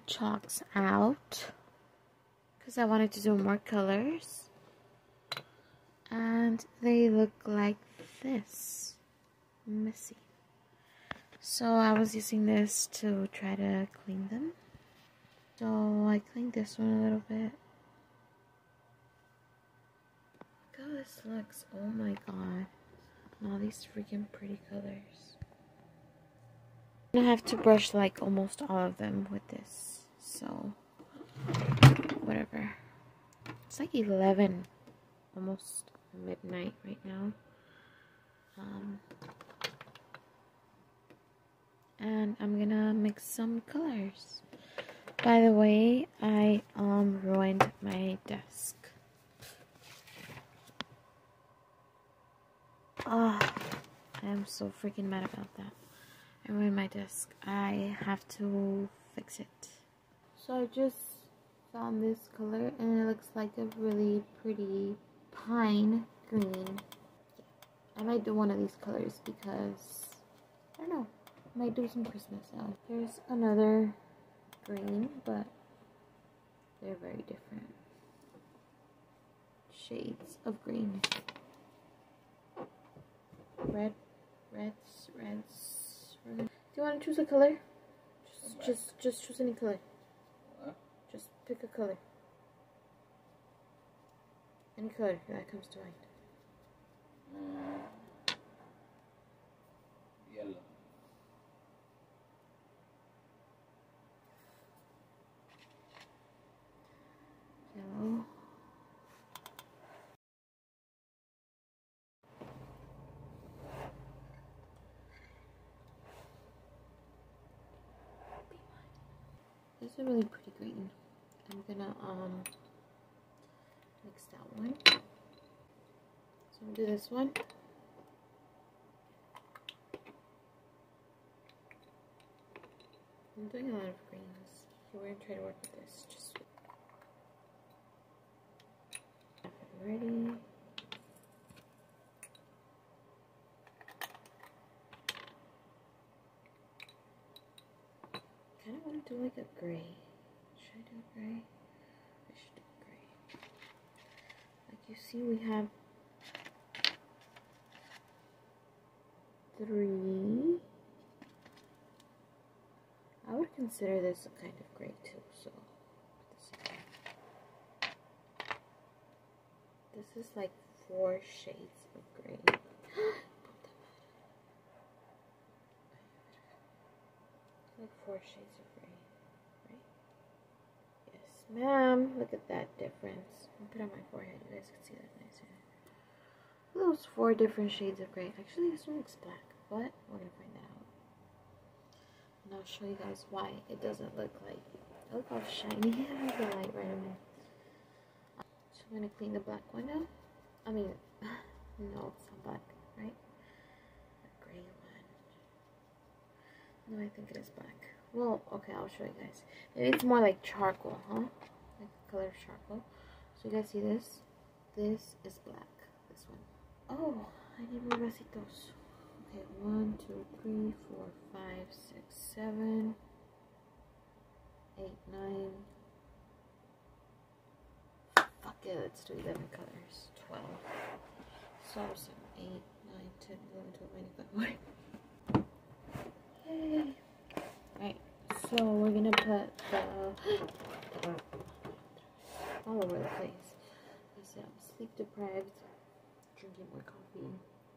chalks out because I wanted to do more colors, and they look like this, messy. So I was using this to try to clean them. So I cleaned this one a little bit. Look how this looks. Oh my god. And all these freaking pretty colors. I have to brush like almost all of them with this. So whatever. It's like 11, almost midnight right now. And I'm gonna mix some colors. By the way, I ruined my desk. Oh, I am so freaking mad about that. I ruined my desk. I have to fix it. So I just found this color and it looks like a really pretty pine green. I might do one of these colors because I don't know. I might do some Christmas out. Here's another green, but they're very different shades of green. Reds. Do you want to choose a color? Just choose any color. Just pick a color. Any color that comes to mind. Yellow. Yellow. This is a really pretty green. I'm gonna mix that one. So I'm gonna do this one. I'm doing a lot of greens. Okay, we're gonna try to work with this. Just ready. I want to do like a gray. Should I do a gray? I should do a gray. Like you see, we have 3. I would consider this a kind of gray too. So this is like 4 shades of gray. Like 4 shades of gray, right? Yes, ma'am. Look at that difference. I'll put it on my forehead. You guys can see that nicer. Those 4 different shades of gray. Actually, this one looks black, but we're gonna find out. And I'll show you guys why it doesn't look like. Look how shiny it has the light right on it. So I'm gonna clean the black one now. I mean, no, it's not black, right? The gray one. No, I think it is black. Well, okay, I'll show you guys. Maybe it's more like charcoal, huh? Like the color of charcoal. So you guys see this? This is black. This one. Oh, I need more vasitos. Okay, 1, 2, 3, 4, 5, 6, 7, 8, 9. Fuck it, let's do 11 colors. 12. So 7, 8, 9, 10, 11, 12, 25. Yay. Alright, so we're gonna put the all over the place. I said I'm sleep deprived, drinking more coffee.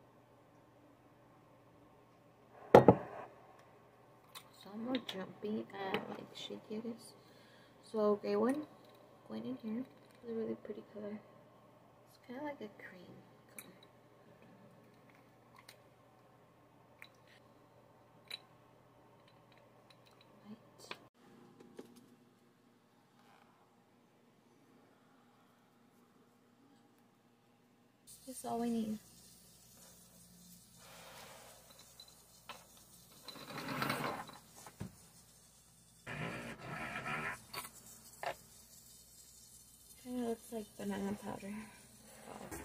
So I'm more jumpy and like shaky it is. So gray one going in here. It's a really pretty color. It's kind of like a cream color. Right. That's all we need. Kind of looks like banana powder. Oh.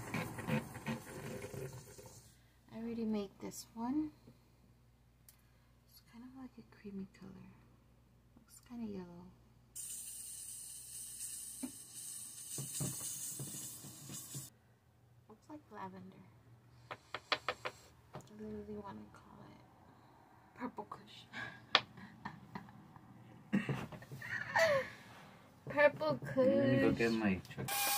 I already made this one. like a creamy color. Looks kind of yellow. Looks like lavender. I literally want to call it purple kush. Purple kush. Let me go get my check.